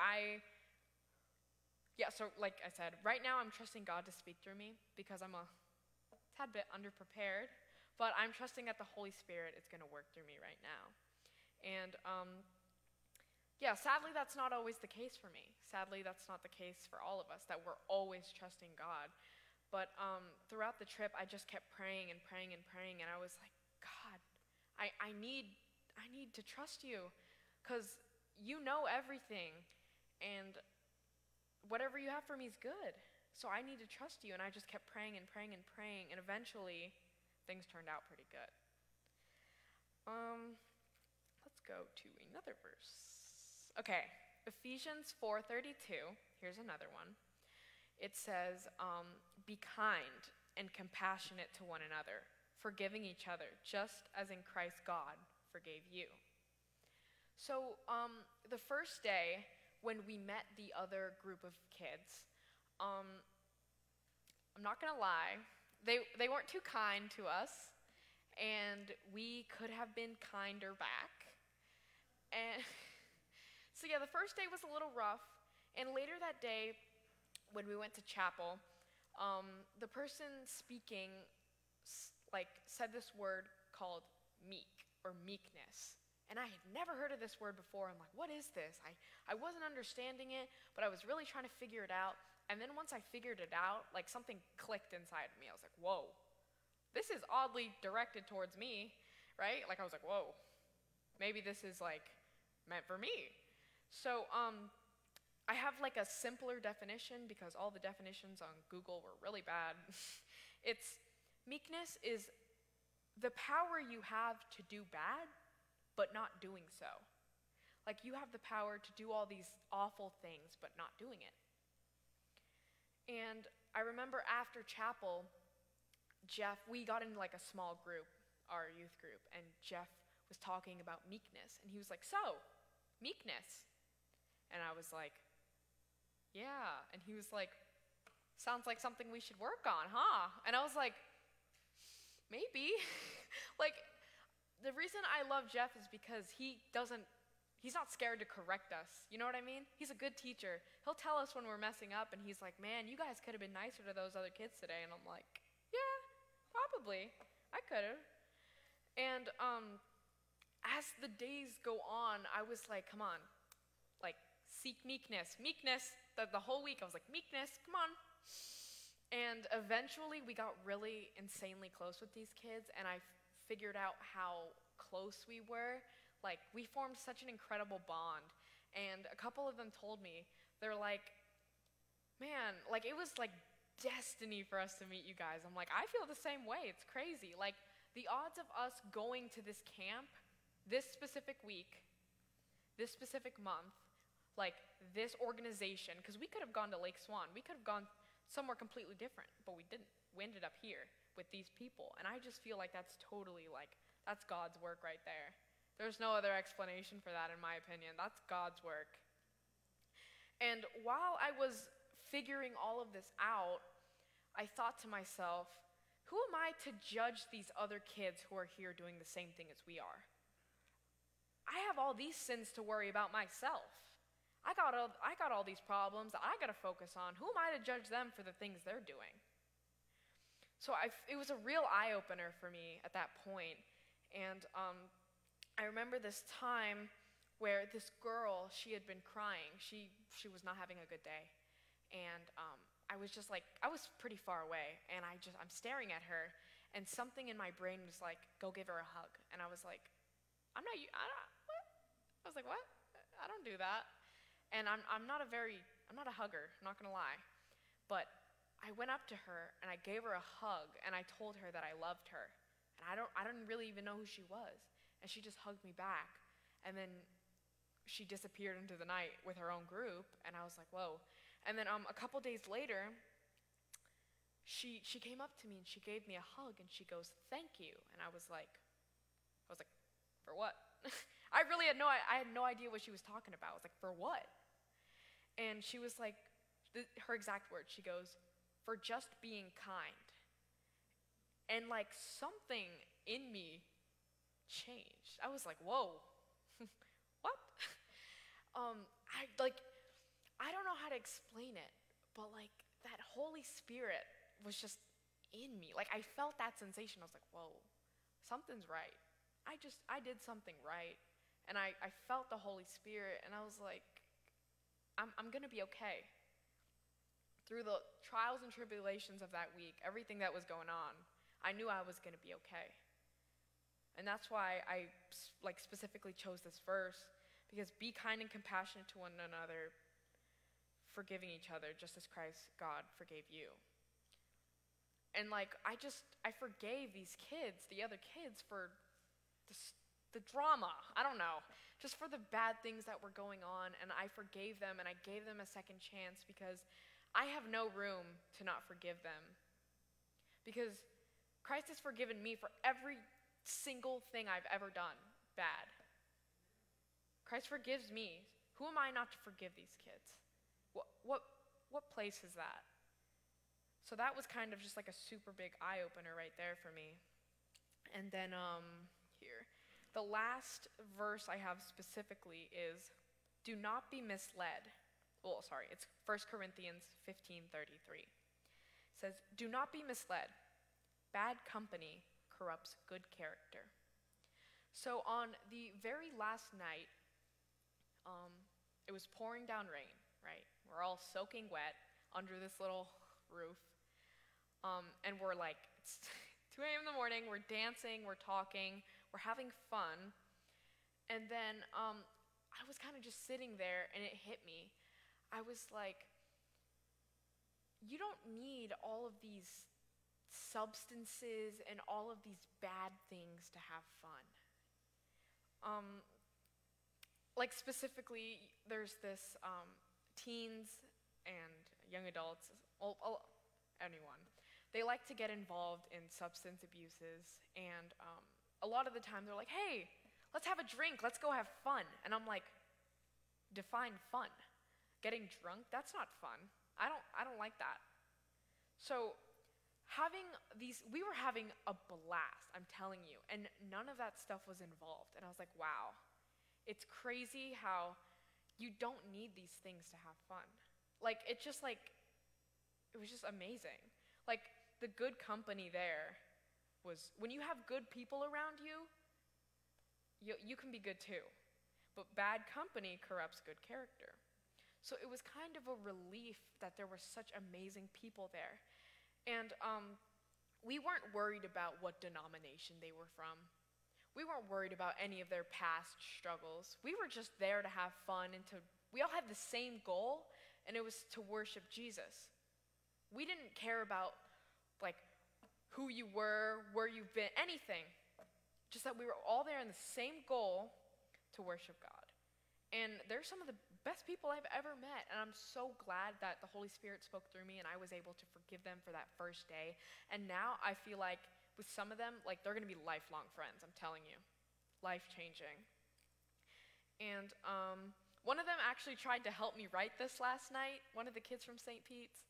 like I said, right now I'm trusting God to speak through me because I'm a tad bit underprepared. But I'm trusting that the Holy Spirit is going to work through me right now. And sadly, that's not always the case for me. Sadly, that's not the case for all of us, that we're always trusting God. But throughout the trip, I just kept praying and praying and praying, and I was like, God, I need to trust you, because you know everything, and whatever you have for me is good. So I need to trust you, and I just kept praying and praying and praying, and eventually things turned out pretty good. Let's go to another verse. Okay, Ephesians 4:32. Here's another one. It says, be kind and compassionate to one another, forgiving each other, just as in Christ God forgave you. So the first day when we met the other group of kids, I'm not gonna lie, they weren't too kind to us, and we could have been kinder back. And so yeah, the first day was a little rough, and later that day, when we went to chapel, the person speaking said this word called meek or meekness. And I had never heard of this word before. I'm like, what is this? I wasn't understanding it, but I was really trying to figure it out. And then once I figured it out, like something clicked inside of me. I was like, whoa, this is oddly directed towards me, right? Like I was like, whoa, maybe this is like meant for me. So I have like a simpler definition because all the definitions on Google were really bad. Meekness is the power you have to do bad, but not doing so. Like you have the power to do all these awful things, but not doing it. And I remember after chapel, Geoff, we got into like a small group, our youth group, and Geoff was talking about meekness. And he was like, so, meekness. And I was like, yeah. And he was like, sounds like something we should work on, huh? And I was like, maybe. Like, the reason I love Geoff is because he's not scared to correct us. You know what I mean? He's a good teacher. He'll tell us when we're messing up, and he's like, man, you guys could have been nicer to those other kids today. And I'm like, yeah, probably. I could have. And as the days go on, I was like, come on, like, seek meekness. Meekness, the whole week I was like, meekness, come on. And eventually we got really insanely close with these kids, and I figured out how close we were. Like, we formed such an incredible bond. And a couple of them told me, they're like, man, like, it was like destiny for us to meet you guys. I'm like, I feel the same way. It's crazy. Like, the odds of us going to this camp, this specific week, this specific month, like, this organization, because we could have gone to Lake Swan. We could have gone somewhere completely different, but we didn't. We ended up here with these people. And I just feel like that's totally, like, that's God's work right there. There's no other explanation for that, in my opinion. That's God's work. And while I was figuring all of this out, I thought to myself, who am I to judge these other kids who are here doing the same thing as we are? I have all these sins to worry about myself. I got all these problems that I got to focus on. Who am I to judge them for the things they're doing? So it was a real eye-opener for me at that point. And I remember this time where this girl, she had been crying. She was not having a good day. And I was just like, I was pretty far away, and I'm staring at her, and something in my brain was like, go give her a hug. And I was like, what? I was like, what? I don't do that. And I'm not a hugger, I'm not gonna lie. But I went up to her and I gave her a hug and I told her that I loved her. And I didn't really even know who she was. And she just hugged me back. And then she disappeared into the night with her own group, and I was like, whoa. And then a couple days later, she came up to me and she gave me a hug and she goes, thank you. And I was like, for what? I had no idea what she was talking about. I was like, for what? And she was like, her exact words, she goes, for just being kind. And like something in me changed. I was like, whoa, what? I don't know how to explain it, but like that Holy Spirit was just in me. Like I felt that sensation. I was like, whoa, something's right. I did something right. And I felt the Holy Spirit, and I was like, I'm gonna be okay. Through the trials and tribulations of that week, everything that was going on, I knew I was gonna be okay. And that's why I specifically chose this verse, because be kind and compassionate to one another, forgiving each other just as Christ, God, forgave you. And like, I forgave these kids, the other kids, for the drama, I don't know, just for the bad things that were going on, and I forgave them, and I gave them a second chance, because I have no room to not forgive them. Because Christ has forgiven me for every single thing I've ever done bad. Christ forgives me. Who am I not to forgive these kids? What place is that? So that was kind of just like a super big eye-opener right there for me. And then here, the last verse I have specifically is, do not be misled. Well, sorry, it's 1 Corinthians 15:33. It says, do not be misled. Bad company corrupts good character. So on the very last night, it was pouring down rain, right? We're all soaking wet under this little roof. And we're like, it's 2 a.m. in the morning, we're dancing, we're talking, we're having fun. And then I was kind of just sitting there and it hit me. I was like, you don't need all of these substances and all of these bad things to have fun. Like specifically, there's this teens and young adults, anyone. They like to get involved in substance abuses, and a lot of the time they're like, hey, let's have a drink, let's go have fun. And I'm like, define fun. Getting drunk, that's not fun. I don't like that. So we were having a blast, I'm telling you, and none of that stuff was involved. And I was like, wow, it's crazy how you don't need these things to have fun. Like, it was just amazing. Like, the good company there was, when you have good people around you, you can be good too. But bad company corrupts good character. So it was kind of a relief that there were such amazing people there. And we weren't worried about what denomination they were from. We weren't worried about any of their past struggles. We were just there to have fun and we all had the same goal, and it was to worship Jesus. We didn't care about like who you were, where you've been, anything. Just that we were all there in the same goal to worship God. And they're some of the best people I've ever met, and I'm so glad that the Holy Spirit spoke through me and I was able to forgive them for that first day. And now I feel like with some of them, like they're gonna be lifelong friends, I'm telling you. Life-changing. And one of them actually tried to help me write this last night, one of the kids from St. Pete's.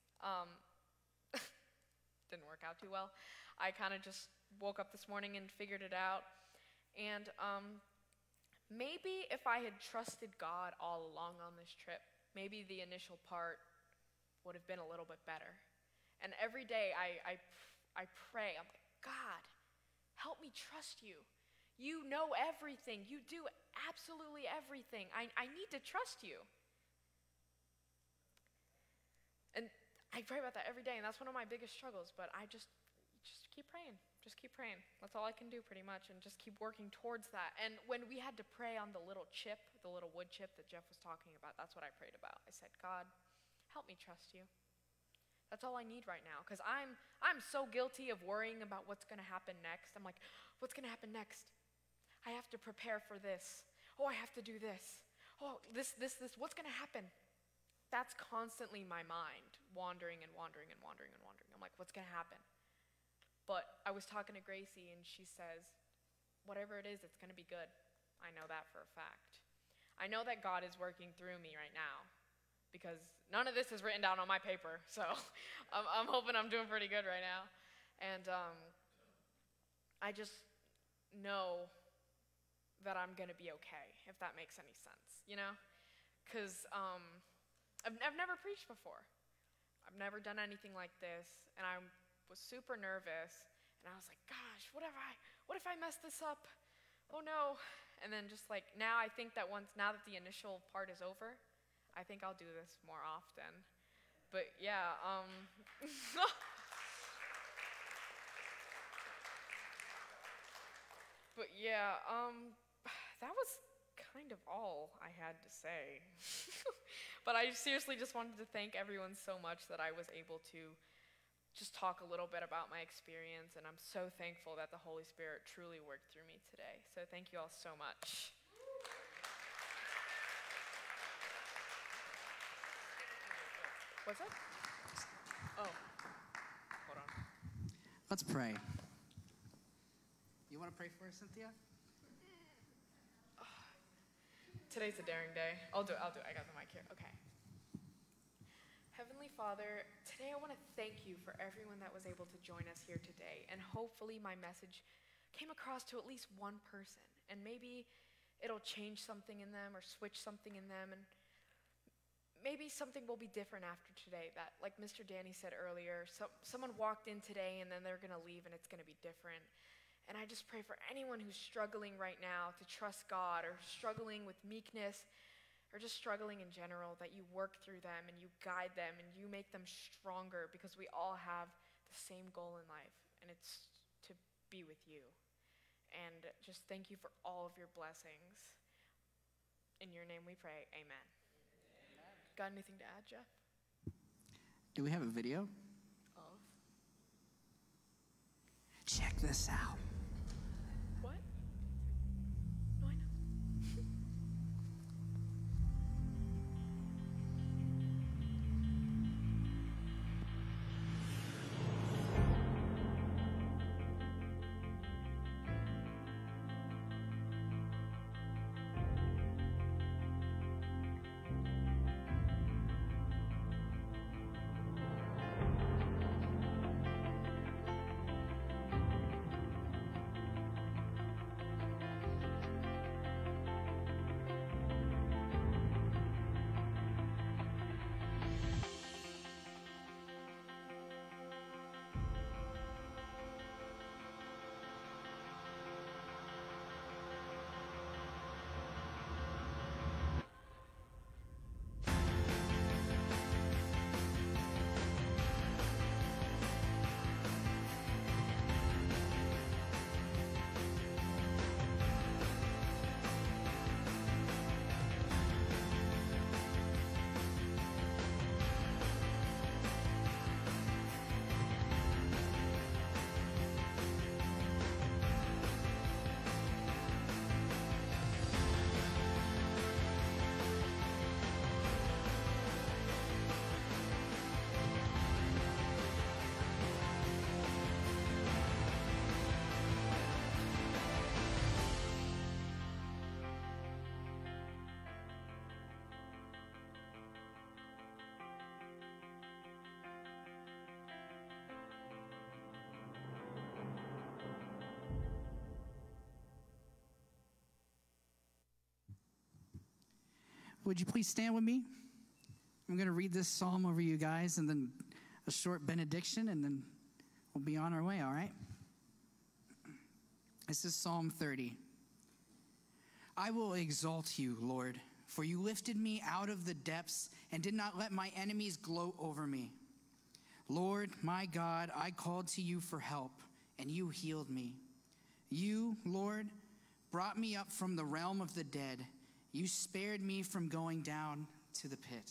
Didn't work out too well. I kind of just woke up this morning and figured it out. And maybe if I had trusted God all along on this trip, maybe the initial part would have been a little bit better. And every day I pray, I'm like, God, help me trust you. You know everything. You do absolutely everything. I need to trust you. And I pray about that every day, and that's one of my biggest struggles, but I just keep praying. Just keep praying. That's all I can do pretty much, and just keep working towards that. And when we had to pray on the little chip, the little wood chip that Geoff was talking about, that's what I prayed about. I said, God, help me trust you. That's all I need right now, because I'm so guilty of worrying about what's going to happen next. I'm like, what's going to happen next? I have to prepare for this. Oh, I have to do this. Oh, this, what's going to happen? That's constantly my mind, wandering and wandering and wandering and wandering. I'm like, what's going to happen? But I was talking to Gracie, and she says, whatever it is, it's going to be good. I know that for a fact. I know that God is working through me right now, because none of this is written down on my paper, so I'm hoping I'm doing pretty good right now. And I just know that I'm going to be okay, if that makes any sense, you know? Because I've never preached before. I've never done anything like this, and I was super nervous, and I was like, gosh, what if I mess this up? Oh no. And then just like, now I think that now that the initial part is over, I think I'll do this more often. But yeah, that was kind of all I had to say. But I seriously just wanted to thank everyone so much that I was able to just talk a little bit about my experience, and I'm so thankful that the Holy Spirit truly worked through me today. So thank you all so much. What's that? Oh, hold on. Let's pray. You want to pray for us, Cynthia? Today's a daring day. I'll do it. I got the mic here. Okay. Heavenly Father, today I want to thank you for everyone that was able to join us here today. And hopefully my message came across to at least one person. And maybe it'll change something in them or switch something in them. And maybe something will be different after today. That, like Mr. Danny said earlier, someone walked in today and then they're going to leave and it's going to be different. And I just pray for anyone who's struggling right now to trust God, or struggling with meekness, or just struggling in general, that you work through them and you guide them and you make them stronger, because we all have the same goal in life, and it's to be with you. And just thank you for all of your blessings. In your name we pray, amen. Got anything to add, Geoff? Do we have a video? Of? Check this out. What? No, I know. Would you please stand with me? I'm going to read this psalm over you guys, and then a short benediction, and then we'll be on our way, all right? This is Psalm 30. I will exalt you, Lord, for you lifted me out of the depths and did not let my enemies gloat over me. Lord, my God, I called to you for help, and you healed me. You, Lord, brought me up from the realm of the dead. You spared me from going down to the pit.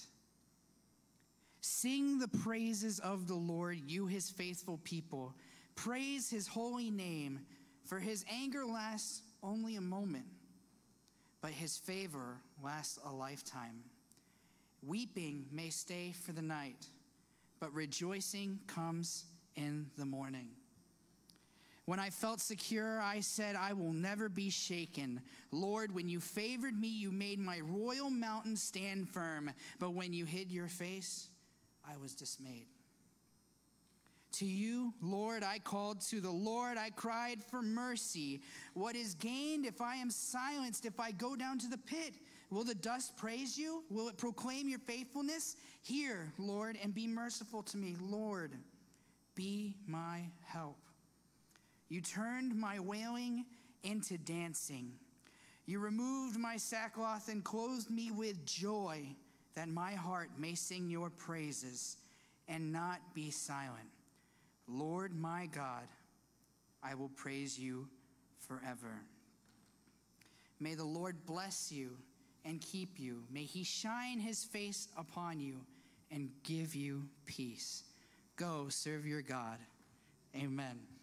Sing the praises of the Lord, you his faithful people. Praise his holy name, for his anger lasts only a moment, but his favor lasts a lifetime. Weeping may stay for the night, but rejoicing comes in the morning. When I felt secure, I said, I will never be shaken. Lord, when you favored me, you made my royal mountain stand firm. But when you hid your face, I was dismayed. To you, Lord, I called. To the Lord, I cried for mercy. What is gained if I am silenced, if I go down to the pit? Will the dust praise you? Will it proclaim your faithfulness? Hear, Lord, and be merciful to me. Lord, be my help. You turned my wailing into dancing. You removed my sackcloth and clothed me with joy, that my heart may sing your praises and not be silent. Lord my God, I will praise you forever. May the Lord bless you and keep you. May he shine his face upon you and give you peace. Go serve your God. Amen.